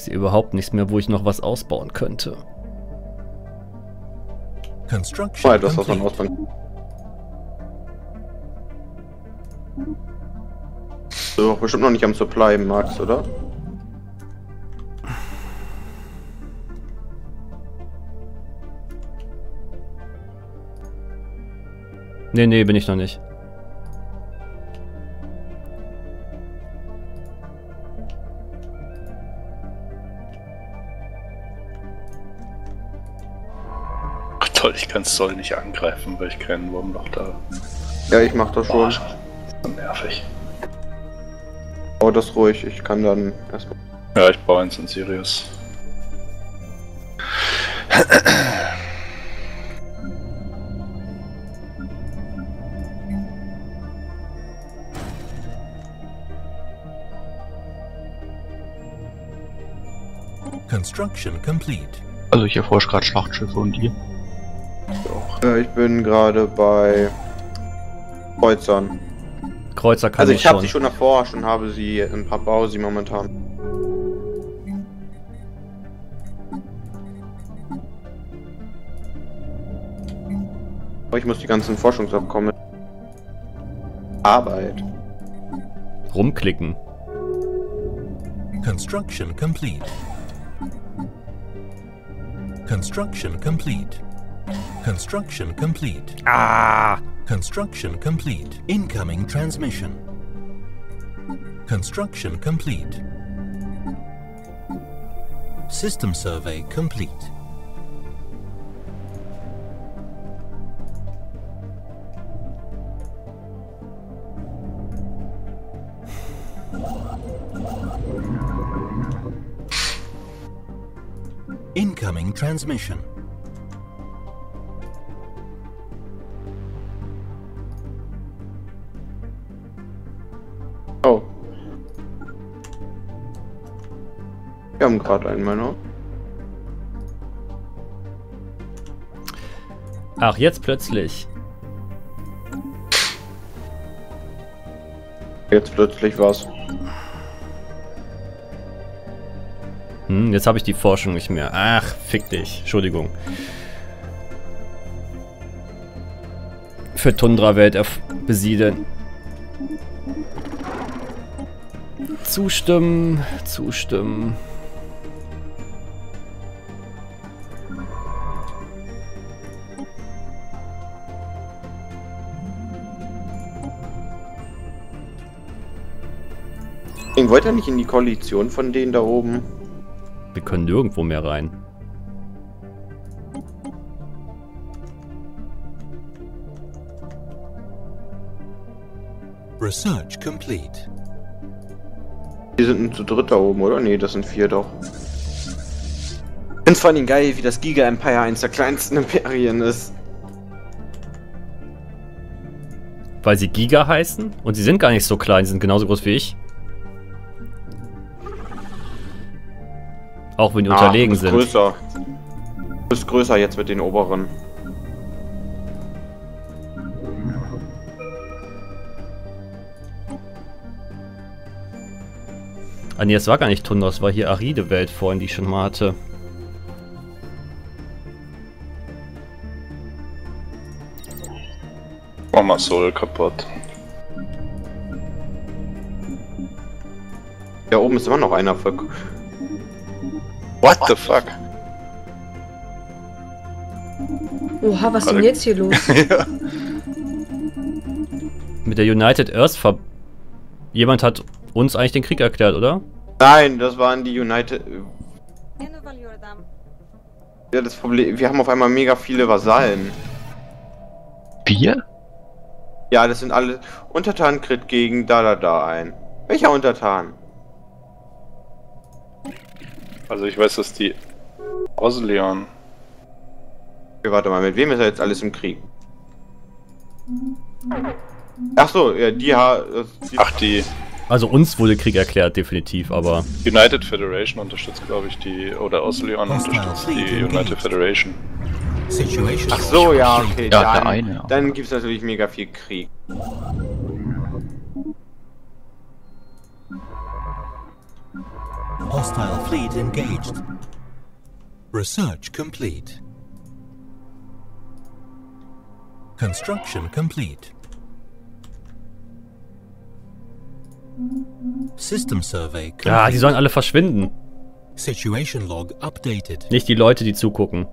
sehe überhaupt nichts mehr, wo ich noch was ausbauen könnte. Construction Etwas, was man ausbauen. Du doch bestimmt noch nicht am Supply, Max, oder? Nee, bin ich noch nicht. Ach toll, ich kann Zoll nicht angreifen, weil ich keinen Wurmloch da habe. Ja, ich mach das schon. Das ist so nervig. Oh, das ruhig, ich kann dann erstmal. Ja, ich baue eins in Sirius. Construction complete. Also ich erforsche gerade Schlachtschiffe und ihr? Ich bin gerade bei Kreuzern. Kreuzer kann Also ich ich habe schon. sie schon erforscht und habe sie ein paar Bau sie momentan. Aber ich muss die ganzen Forschungsabkommen. Arbeit. Rumklicken. Construction complete. Construction complete. Construction complete. Ah! Construction complete. Incoming transmission. Construction complete. System survey complete. Incoming transmission. Oh. Wir haben gerade einmal noch. Ach, jetzt plötzlich. Jetzt plötzlich was. Jetzt habe ich die Forschung nicht mehr. Ach, fick dich. Entschuldigung. Für Tundra-Welt besiedeln. Zustimmen. Zustimmen. Ich wollte ja nicht in die Koalition von denen da oben. Wir können nirgendwo mehr rein. Research complete. Die sind zu dritt da oben, oder? Nee, das sind 4 doch. Ich find's vor allem geil, wie das Giga Empire eins der kleinsten Imperien ist. Weil sie Giga heißen? Und sie sind gar nicht so klein, sie sind genauso groß wie ich. Auch wenn die unterlegen du bist sind. Größer. Du bist größer jetzt mit den oberen. Ah nee, das war gar nicht Tundra, das war hier aride Welt vorhin, die ich schon mal hatte. Mach mal Soul kaputt. Da oben ist immer noch einer für. What the fuck? Oha, was ist denn jetzt hier los? Ja. Mit der United Earth Jemand hat uns eigentlich den Krieg erklärt, oder? Nein, das waren die United. Ja, das Problem. Wir haben auf einmal mega viele Vasallen. Wir? Ja, das sind alle. Untertan kriegt gegen da ein. Welcher Untertan? Also ich weiß, dass die Osleon. Okay, warte mal, mit wem ist er jetzt alles im Krieg? Ach so, ja, Ach, die Also uns wurde Krieg erklärt, definitiv, aber... United Federation unterstützt, glaube ich, die... Oder Osleon unterstützt die United Federation. Situation. Ach so, ja, okay. Ja, dann, der eine, ja. Dann gibt es natürlich mega viel Krieg. Hostile fleet engaged. Research complete. Construction complete. System survey complete. Ja, die sollen alle verschwinden. Situation log updated. Nicht die Leute, die zugucken.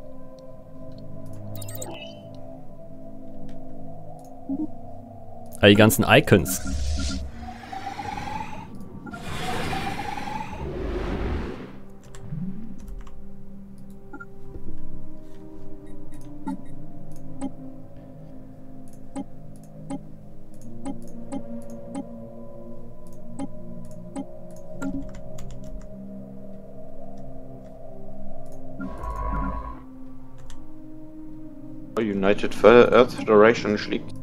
Ah, die ganzen Icons. United Earth Federation schlägt.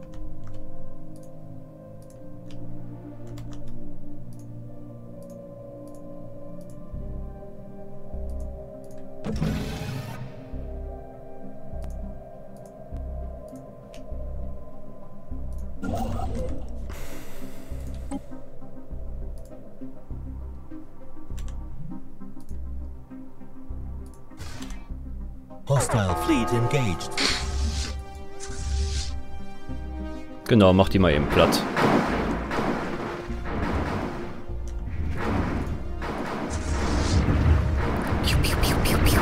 Hostile fleet engaged. Genau, mach die mal eben platt. Piu, piu, piu, piu, piu.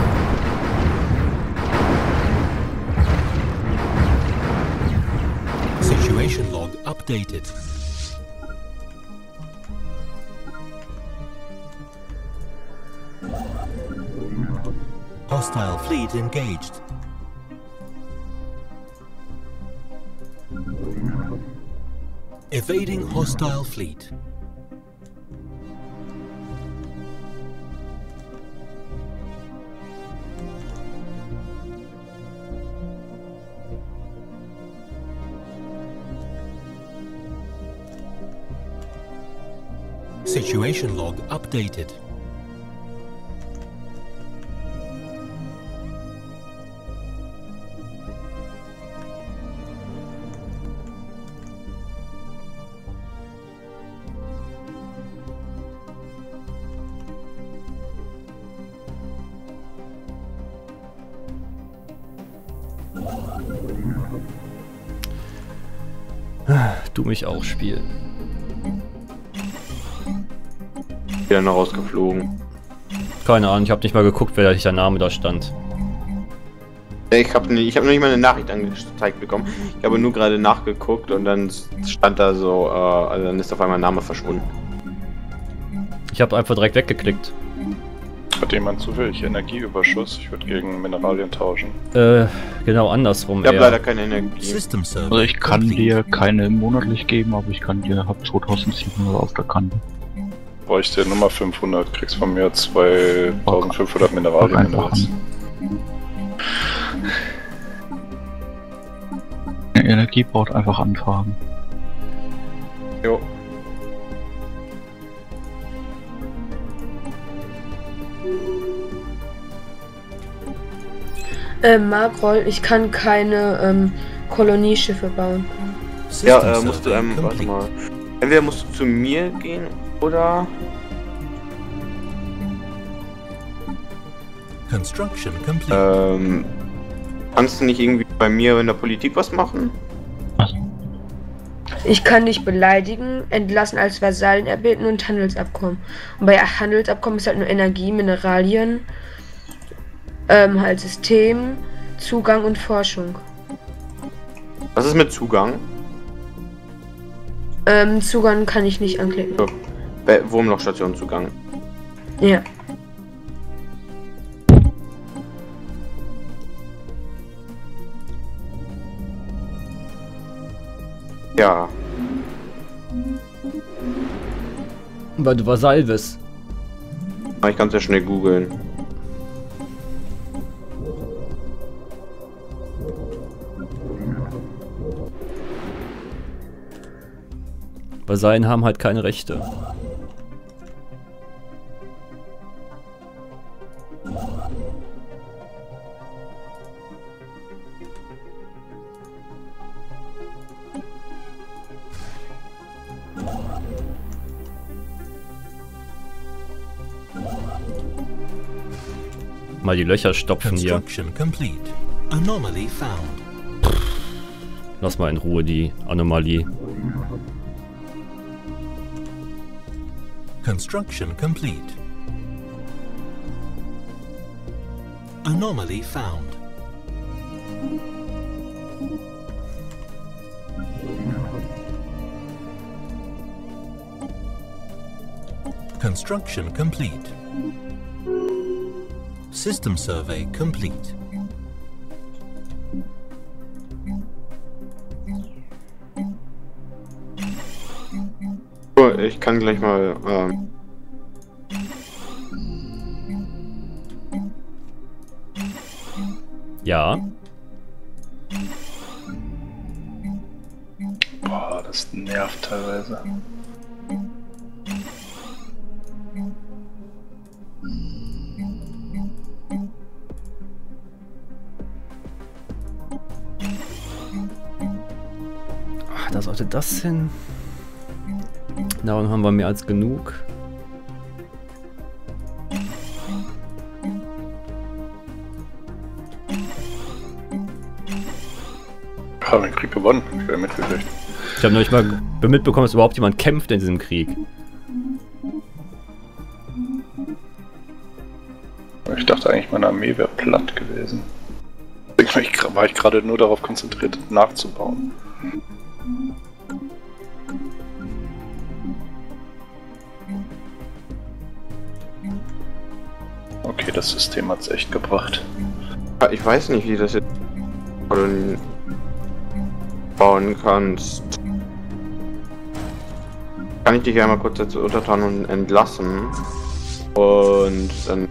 Situation log updated. Hostile fleet engaged. Evading hostile fleet. Situation log updated. Du mich auch spielen. Wieder noch rausgeflogen. Keine Ahnung, ich habe nicht mal geguckt, welcher Name da stand. Ich habe noch nicht mal eine Nachricht angezeigt bekommen. Ich habe nur gerade nachgeguckt und dann stand da so, also dann ist auf einmal ein Name verschwunden. Ich habe einfach direkt weggeklickt. Hat jemand zufällig Energieüberschuss? Ich würde gegen Mineralien tauschen. Genau andersrum. Ich habe eher. leider keine Energie. System survey Also ich kann complete. dir keine monatlich geben, aber ich kann dir, hab 2700 auf der Kante. Bräuchte Nummer 500, kriegst von mir 2500 Mineralien. wenn du Einfach willst. an. Energie braucht einfach anfragen. Jo. Markroll, ich kann keine Kolonieschiffe bauen. Ja, System musst du, survey warte complete. mal. Entweder musst du zu mir gehen oder. Construction complete. Kannst du nicht irgendwie bei mir in der Politik was machen? Also, Ich kann dich beleidigen, entlassen als Vasallen erbeten und Handelsabkommen. Und bei Handelsabkommen ist halt nur Energie, Mineralien, halt System, Zugang und Forschung. Was ist mit Zugang? Zugang kann ich nicht anklicken. Wurmlochstation Zugang. Ja. Ja. Weil du Vasall bist. Ich kann es ja schnell googeln. Vasallen haben halt keine Rechte. Mal die Löcher stopfen hier. Construction complete. Anomaly found. Lass mal in Ruhe die Anomalie. Construction complete. Anomaly found. Construction complete. System survey complete. So, ich kann gleich mal. Ja. Boah, das nervt teilweise. Ach, da sollte das hin. Darum haben wir mehr als genug. Wir haben den Krieg gewonnen. Ich wäre mitgekriegt. Ich habe noch nicht mal mitbekommen, dass überhaupt jemand kämpft in diesem Krieg. Ich dachte eigentlich, meine Armee wäre platt gewesen. Deswegen war ich gerade nur darauf konzentriert, nachzubauen. Okay, das System hat's echt gebracht. Ich weiß nicht, wie das jetzt bauen kannst. Kann ich dich einmal kurz dazu untertan und entlassen? Und dann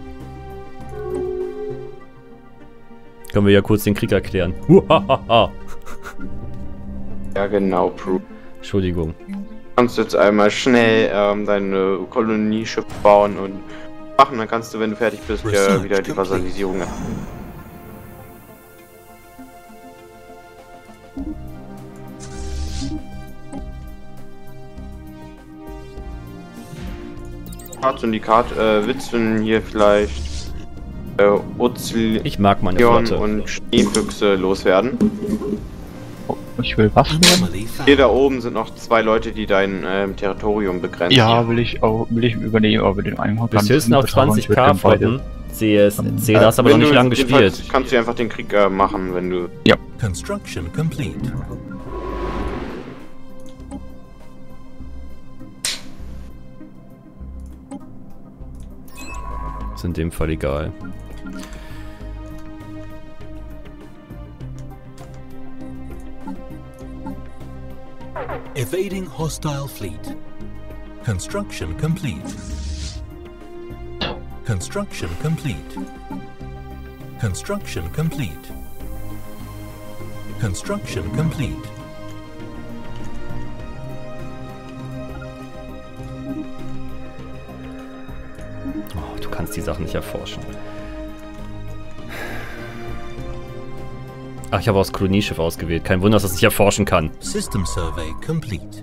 Können wir ja kurz den Krieg erklären. Huhahaha. ja genau, Proof. Entschuldigung. Du kannst jetzt einmal schnell deine Kolonieschiff bauen und machen, dann kannst du, wenn du fertig bist, wieder die Vasallisierung machen. Und die Karte, willst du denn hier vielleicht Uzlion Ich mag meine Flotte. und Schneefüchse loswerden? Ich will was werden? Anomaly Hier found. da oben sind noch 2 Leute, die dein Territorium begrenzen. Ja, will ich übernehmen, aber den einen Bis höchstens auf 20k Flotten. CSC, da hast du aber noch Wenn nicht du- lange jedenfalls gespielt. Kannst du einfach den Krieg machen, wenn du... Construction complete. Ist in dem Fall egal. Evading hostile fleet. Construction complete. Construction complete. Construction complete. Construction complete. Oh, du kannst die Sachen nicht erforschen. Ach, ich habe aus Kolonieschiff ausgewählt. Kein Wunder, dass das nicht erforschen kann. System survey complete.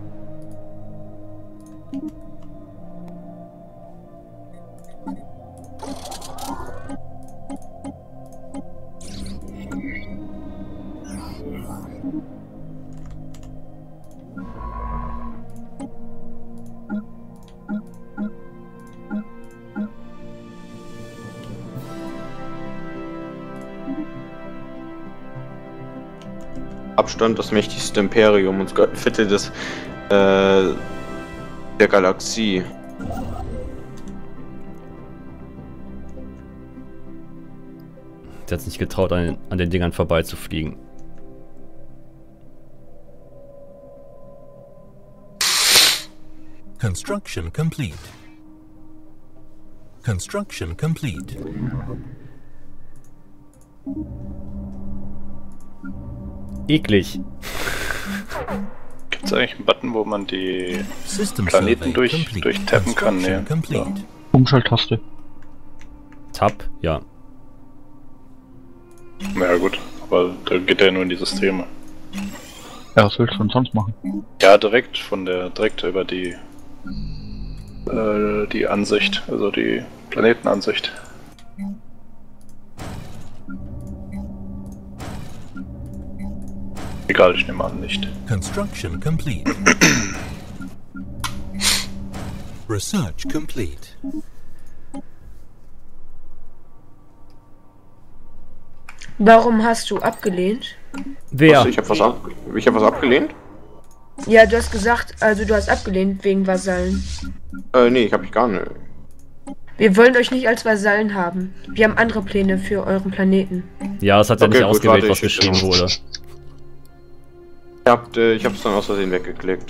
Abstand das mächtigste Imperium und sogar ein Viertel des der Galaxie. Der hat es nicht getraut, an den Dingern vorbeizufliegen. Construction complete. Construction complete. Eklig. Gibt's eigentlich einen Button, wo man die System Planeten survey complete. durchtappen kann? Nee. Construction complete. Umschalttaste. Tab, ja. Ja gut, aber da geht er nur in die Systeme. Ja, was willst du denn sonst machen? Ja, direkt über die die Ansicht, also die Planetenansicht. Egal, ich nehme an, nicht. Construction complete. Research complete. Warum hast du abgelehnt? Wer? Was, ich hab was abgelehnt? Ja, du hast gesagt, also du hast abgelehnt wegen Vasallen. Nee, ich hab ich gar nicht. Wir wollen euch nicht als Vasallen haben. Wir haben andere Pläne für euren Planeten. Ja, es hat ja Okay, nicht gut, ausgewählt, warte, was ich geschrieben schicke wurde. Ich hab's dann aus Versehen weggeklickt.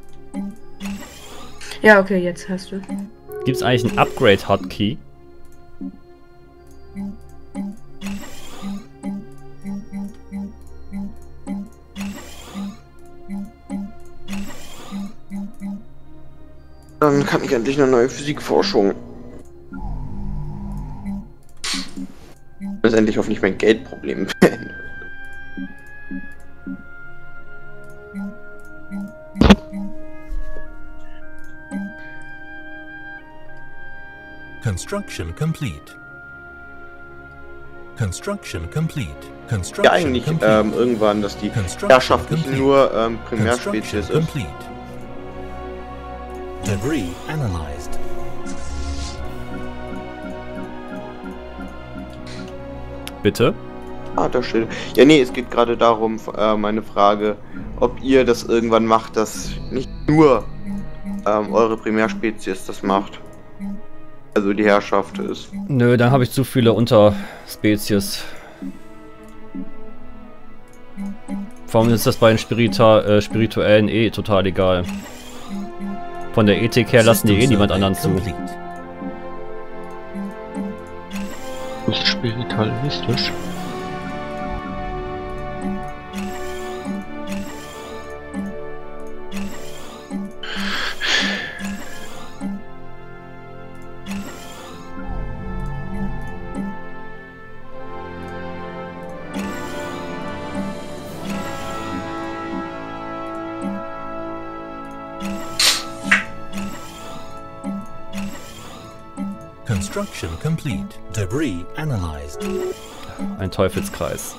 Ja, okay, jetzt hast du. Gibt's eigentlich einen Upgrade-Hotkey? Dann kann ich endlich eine neue Physikforschung. Das endlich hoffentlich mein Geldproblem beenden. Construction complete. Construction complete. Ja, Construction eigentlich complete. irgendwann, dass die Construction Herrschaft nicht complete. nur Construction Primärspezies ist. complete. Debris analyzed. Bitte? Ah, da steht. Ja, nee, es geht gerade darum, meine Frage, ob ihr das irgendwann macht, dass nicht nur eure Primärspezies das macht. Also die Herrschaft ist. Nö, dann habe ich zu viele Unterspezies. Vor allem ist das bei den Spirituellen eh total egal. Von der Ethik her lassen die eh niemand anderen zu. Das ist spiritualistisch. Construction complete. Debris analyzed. Ein Teufelskreis.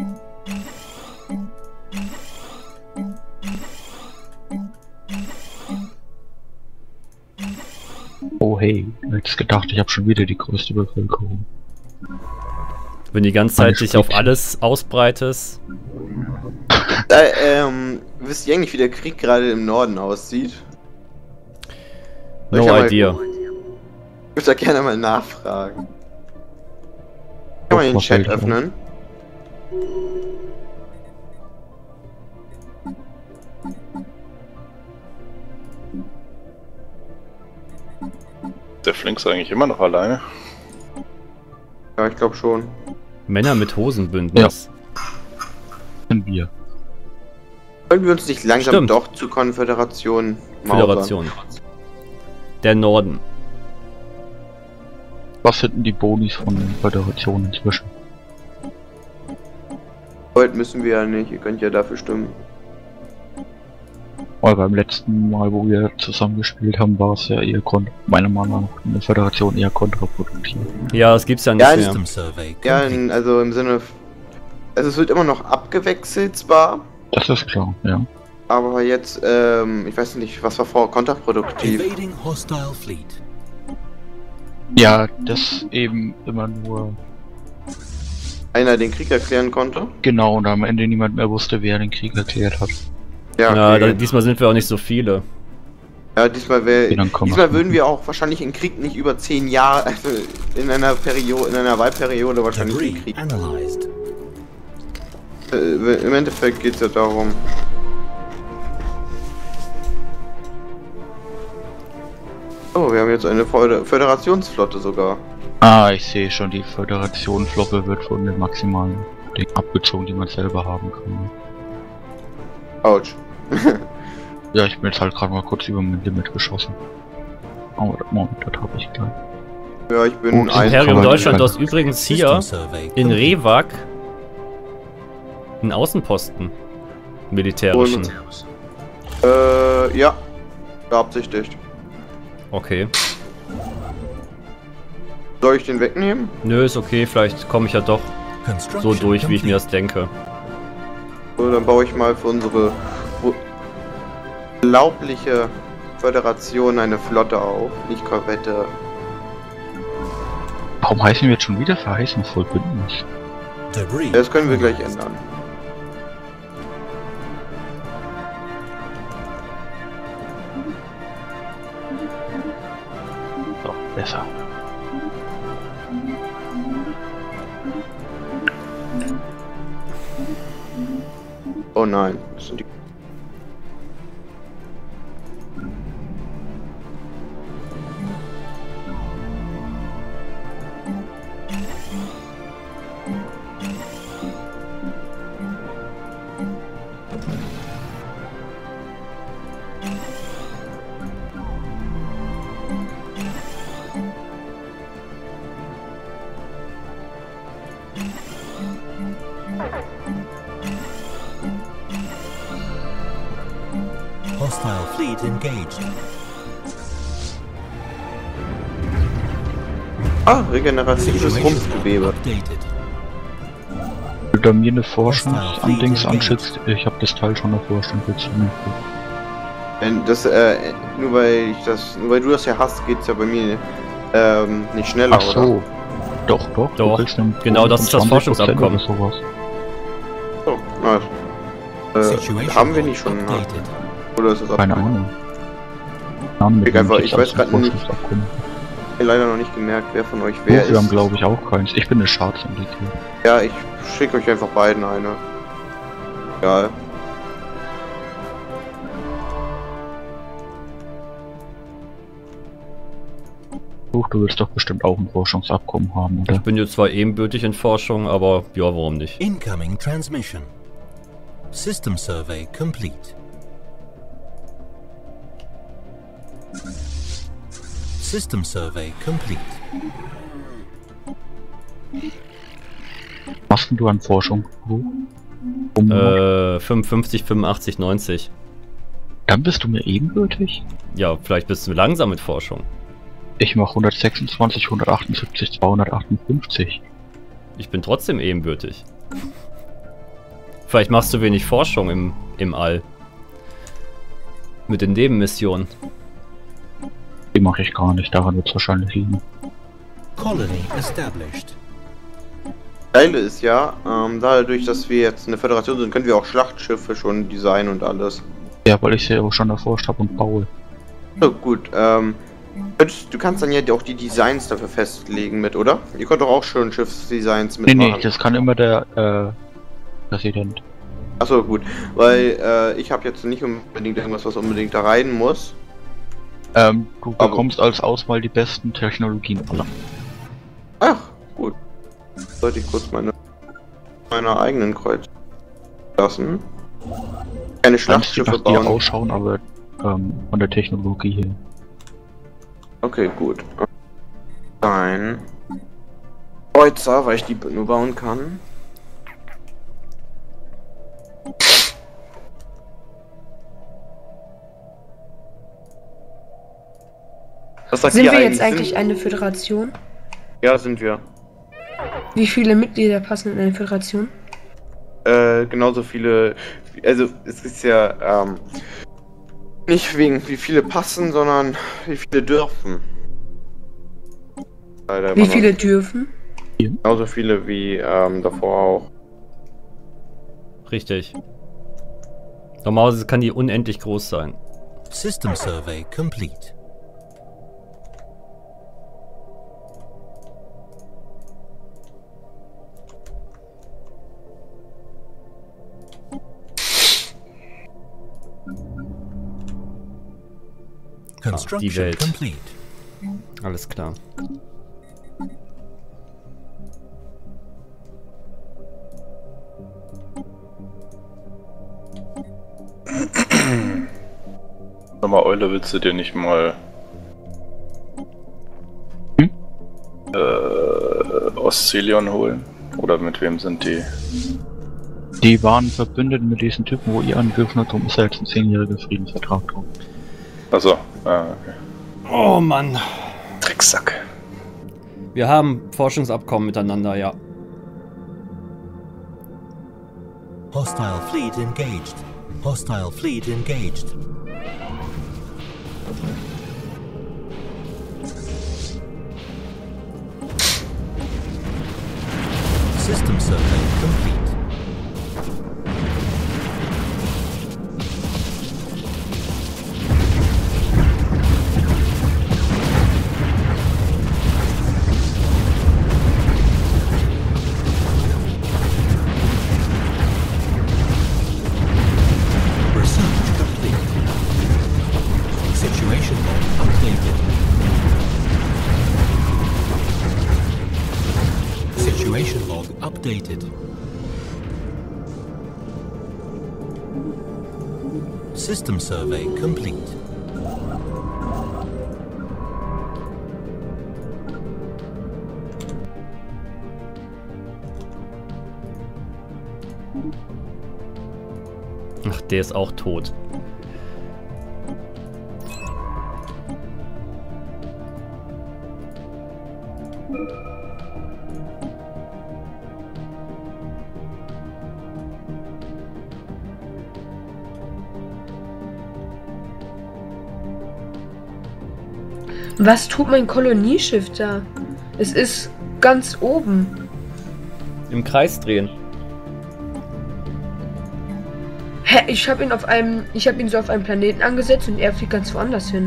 Oh hey, jetzt gedacht, ich habe schon wieder die größte Bevölkerung. Wenn die ganze Zeit sich auf alles ausbreitest. Wisst ihr eigentlich, wie der Krieg gerade im Norden aussieht? Soll ich No ja mal- idea. Ich würde da gerne mal nachfragen. Kann man den was Chat soll ich öffnen? Der Flinks eigentlich immer noch alleine. Ja, ich glaube schon. Männer mit Hosenbündnis. Sind wir. Wollen wir uns nicht langsam Stimmt. doch zur Konföderation mausern? Föderation. Der Norden. Was sind denn die Bonis von der Föderation inzwischen? Heute müssen wir ja nicht, ihr könnt ja dafür stimmen. Weil beim letzten Mal, wo wir zusammen gespielt haben, war es ja eher meiner Meinung nach eine Föderation eher kontraproduktiv. Ja, das gibt's ja nicht Ja, mehr. System survey Ja, complete. also im Sinne. Also es wird immer noch abgewechselt zwar, Das ist klar, ja. aber jetzt, ich weiß nicht, was war vorher kontraproduktiv. Evading hostile fleet. Ja, das eben immer nur Einer den Krieg erklären konnte. genau und am Ende niemand mehr wusste, wer den Krieg erklärt hat. Ja, Ja, okay. diesmal sind wir auch nicht so viele. Ja, diesmal Okay, dann kommen diesmal wir- würden wir auch wahrscheinlich in Krieg nicht über 10 Jahre, also in einer Periode, in einer Wahlperiode wahrscheinlich Debris in Krieg. analyzed. Im Endeffekt geht es ja darum. Oh, wir haben jetzt eine Föderationsflotte sogar. Ah, ich sehe schon, die Föderation-Floppe wird von den maximalen Dingen abgezogen, die man selber haben kann. Autsch. Ja, ich bin jetzt halt gerade mal kurz über mein Limit geschossen. Aber Moment, das habe ich gleich. Ja, ich bin Gut, ein. Imperium aber- Deutschland, du hast übrigens hier System survey in complete. Rewag einen Außenposten. Militärischen. Ja. Beabsichtigt. Okay. Soll ich den wegnehmen? Nö, ist okay, vielleicht komme ich ja doch so Construction durch, wie ich mir complete. das denke. So, dann baue ich mal für unsere unglaubliche Föderation eine Flotte auf. Nicht Korvette. Warum heißen wir jetzt schon wieder verheißungsvoll Bündnis? Debris. Das können wir gleich ändern. Doch, besser. Oh nein, das sind die. Hostile fleet engaged. Ah, regeneratives Situation Rumpfgewebe. updated. Wenn du mir eine Forschungsandings anschickst, ich habe das Teil schon davor schon bezogen. Wenn das, nur weil du das ja hast, geht's ja bei mir nicht schneller, Ach so. oder? Doch. Doch, Du kriegst einen genau, das ist das 20% Forschungsabkommen. oder sowas. So, na, Situation haben wir nicht schon, ne? updated. Oder ist das Keine Ahnung. Namen Ich einfach- mit ich weiß grad nicht. Forschungsabkommen. leider noch nicht gemerkt, wer von euch Oh, wer wir haben ist. glaube ich auch keins. Ich bin eine Schadsindikat. Ja, ich schicke euch einfach beiden eine. Egal. Du willst doch bestimmt auch ein Forschungsabkommen haben, oder? Ich bin jetzt zwar ebenbürtig in Forschung, aber ja, warum nicht? Incoming transmission. System survey complete. System survey complete. Machst denn du an Forschung? Um, 55, 85, 90. Dann bist du mir ebenbürtig? Ja, vielleicht bist du langsam mit Forschung. Ich mach 126, 178, 258. Ich bin trotzdem ebenbürtig. Vielleicht machst du wenig Forschung im All. Mit den Nebenmissionen. Die mache ich gar nicht, daran wird es wahrscheinlich liegen. Colony established. Geile ist ja, dadurch, dass wir jetzt eine Föderation sind, können wir auch Schlachtschiffe schon designen und alles. Ja, weil ich sie auch schon erforscht habe und baue. So, gut, du kannst dann ja auch die Designs dafür festlegen mit, oder? Ihr könnt doch auch schon Schiffsdesigns mitmachen. Nee, das kann immer der Präsident. Achso, gut, weil ich habe jetzt nicht unbedingt irgendwas, was unbedingt da rein muss. Du bekommst als Auswahl die besten Technologien aller. Ach, gut. Sollte ich kurz meine eigenen Kreuz lassen. Keine Schlachtschiffe Kannst du nach dir bauen. ausschauen, aber von der Technologie her. Okay, gut. Ein Kreuzer, weil ich die nur bauen kann. Was sagt Sind ihr wir jetzt Sind- eigentlich eine Föderation? Ja, sind wir. Wie viele Mitglieder passen in eine Föderation? Genauso viele. Also, es ist ja, nicht wegen wie viele passen, sondern wie viele dürfen. Leider Wie immer noch. viele dürfen? Genauso viele wie davor auch. Richtig. Normalerweise kann die unendlich groß sein. System survey complete. Construction Welt. complete. Alles klar. Sag mal, Eule, willst du dir nicht mal Oszillion holen? Oder mit wem sind die? Die waren verbündet mit diesen Typen, wo ihr angegriffen habt, und ist ja jetzt ein 10-jähriger Friedensvertrag drauf. Achso, okay. Oh Mann. Drecksack. Wir haben Forschungsabkommen miteinander, ja. Hostile fleet engaged. Hostile fleet engaged. System survey complete. Situation log updated. System survey complete. Ach, der ist auch tot. Was tut mein Kolonieschiff da? Es ist ganz oben. Im Kreis drehen. Hä, ich habe ihn so auf einem Planeten angesetzt und er fliegt ganz woanders hin.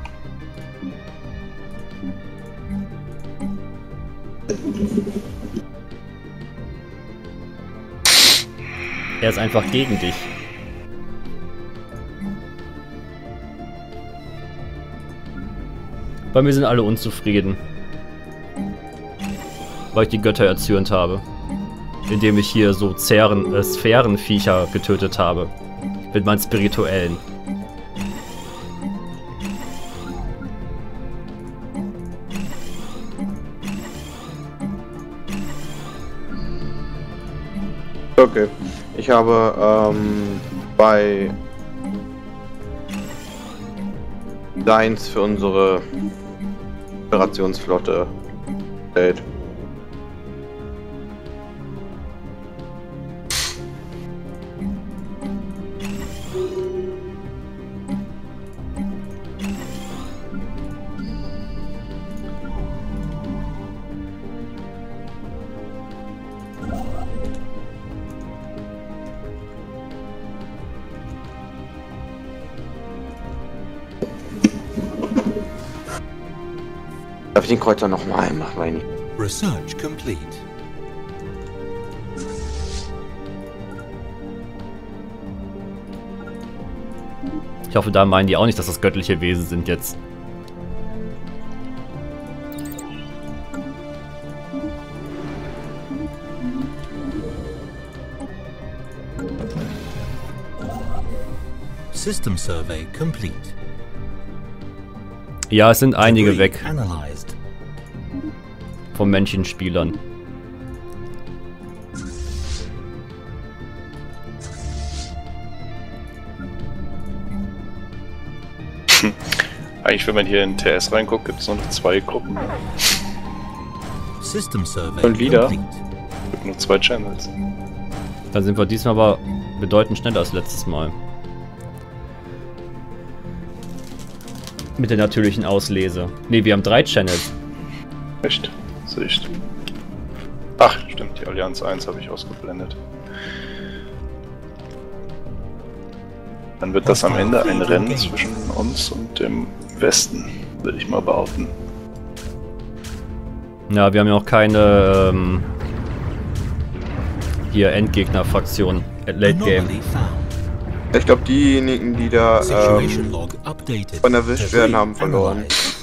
Er ist einfach gegen dich. Bei mir sind alle unzufrieden. Weil ich die Götter erzürnt habe. Indem ich hier so Sphärenviecher getötet habe. Mit meinen spirituellen. Okay. Ich habe bei Deins für unsere Operationsflotte gestellt. Darf ich den Kreuzer nochmal machen, Weini? Research complete. Ich hoffe, da meinen die auch nicht, dass das göttliche Wesen sind jetzt. System survey complete. Ja, es sind einige Debris weg analyzed. von Menschenspielern. Eigentlich, wenn man hier in TS reinguckt, gibt es nur noch 2 Gruppen. System survey Und wieder. complete. Es gibt nur 2 Channels. Dann sind wir diesmal aber bedeutend schneller als letztes Mal. Mit der natürlichen Auslese. Ne, wir haben 3 Channels. Echt? Sicht. Ach, stimmt, die Allianz 1 habe ich ausgeblendet. Dann wird das am Ende ein Rennen zwischen uns und dem Westen, würde ich mal behaupten. Ja, wir haben ja auch keine hier Endgegner-Fraktion. Late Game. Anomaly found. Ich glaube, diejenigen, die da Situation log updated. von erwischt werden, haben Debris verloren. analyzed.